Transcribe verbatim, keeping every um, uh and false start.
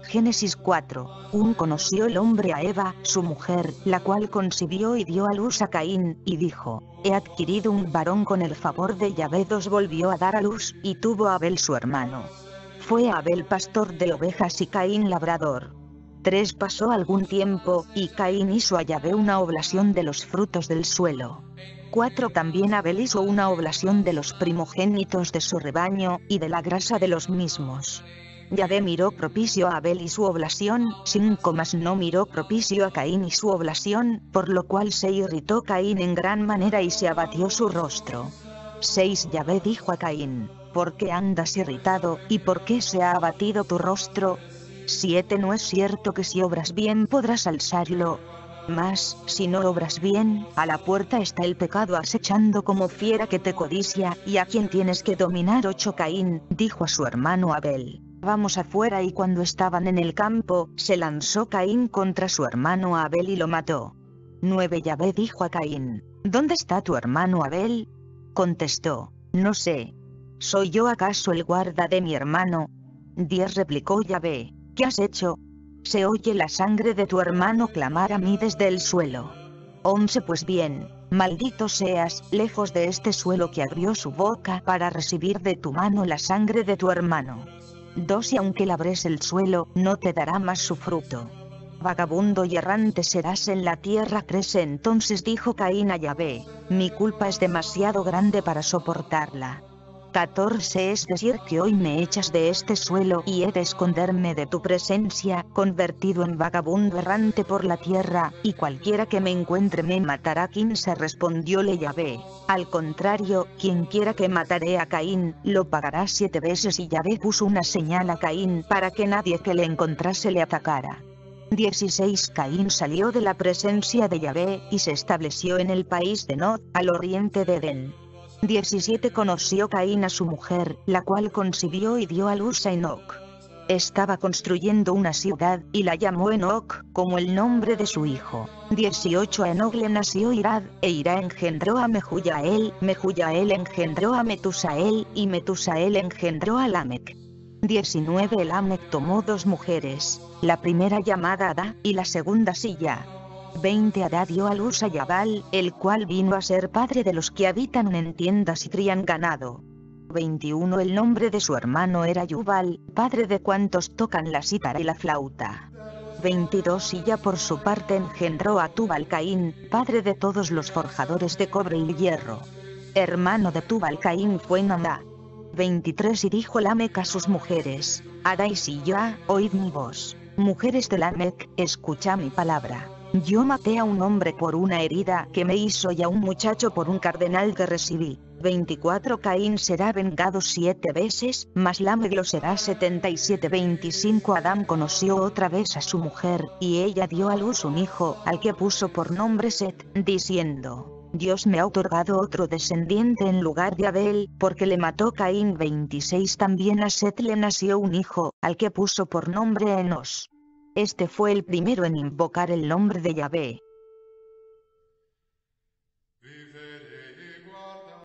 Génesis cuatro. Un conoció el hombre a Eva, su mujer, la cual concibió y dio a luz a Caín, y dijo: he adquirido un varón con el favor de Yahvé. Dos volvió a dar a luz, y tuvo a Abel su hermano. Fue Abel pastor de ovejas y Caín labrador. tres Pasó algún tiempo, y Caín hizo a Yahvé una oblación de los frutos del suelo. cuatro También Abel hizo una oblación de los primogénitos de su rebaño, y de la grasa de los mismos. Yahvé miró propicio a Abel y su oblación. cinco Mas no miró propicio a Caín y su oblación, por lo cual se irritó Caín en gran manera y se abatió su rostro. seis Yahvé dijo a Caín: ¿por qué andas irritado, y por qué se ha abatido tu rostro? siete No es cierto que si obras bien podrás alzarlo. Mas, si no obras bien, a la puerta está el pecado acechando como fiera que te codicia, y a quien tienes que dominar. ocho Caín dijo a su hermano Abel: vamos afuera. Y cuando estaban en el campo, se lanzó Caín contra su hermano Abel y lo mató. nueve Yahvé dijo a Caín: ¿dónde está tu hermano Abel? Contestó: no sé. ¿Soy yo acaso el guarda de mi hermano? diez Replicó Yahvé: ¿qué has hecho? Se oye la sangre de tu hermano clamar a mí desde el suelo. once Pues bien, maldito seas, lejos de este suelo que abrió su boca para recibir de tu mano la sangre de tu hermano. doce Y aunque labres el suelo, no te dará más su fruto. Vagabundo y errante serás en la tierra. trece Entonces dijo Caín a Yahvé: mi culpa es demasiado grande para soportarla. catorce Es decir que hoy me echas de este suelo y he de esconderme de tu presencia, convertido en vagabundo errante por la tierra, y cualquiera que me encuentre me matará. quince Respondióle Yahvé: al contrario, quien quiera que mataré a Caín, lo pagará siete veces. Y Yahvé puso una señal a Caín para que nadie que le encontrase le atacara. dieciséis Caín salió de la presencia de Yahvé, y se estableció en el país de Nod, al oriente de Edén. diecisiete Conoció Caín a su mujer, la cual concibió y dio a luz a Enoc. Estaba construyendo una ciudad, y la llamó Enoc, como el nombre de su hijo. dieciocho A Enoc le nació Irad, e Irad engendró a Mehujael, Mehujael engendró a Metusael, y Metusael engendró a Lamec. diecinueve Lamec tomó dos mujeres, la primera llamada Adá, y la segunda Silla. veinte Adá dio a luz a Yabal, el cual vino a ser padre de los que habitan en tiendas y crían ganado. veintiuno El nombre de su hermano era Yubal, padre de cuantos tocan la cítara y la flauta. veintidós Silla por su parte engendró a Tubal Caín, padre de todos los forjadores de cobre y hierro. Hermano de Tubal Caín fue Namá. veintitrés Y dijo Lamec a sus mujeres: Adá y Silla, oíd mi voz. Mujeres de Lamec, escucha mi palabra. Yo maté a un hombre por una herida que me hizo y a un muchacho por un cardenal que recibí. veinticuatro Caín será vengado siete veces, mas Lamec lo será setenta y siete. veinticinco Adán conoció otra vez a su mujer, y ella dio a luz un hijo, al que puso por nombre Set, diciendo: Dios me ha otorgado otro descendiente en lugar de Abel, porque le mató Caín. veintiséis También a Set le nació un hijo, al que puso por nombre Enos. Este fue el primero en invocar el nombre de Yahvé.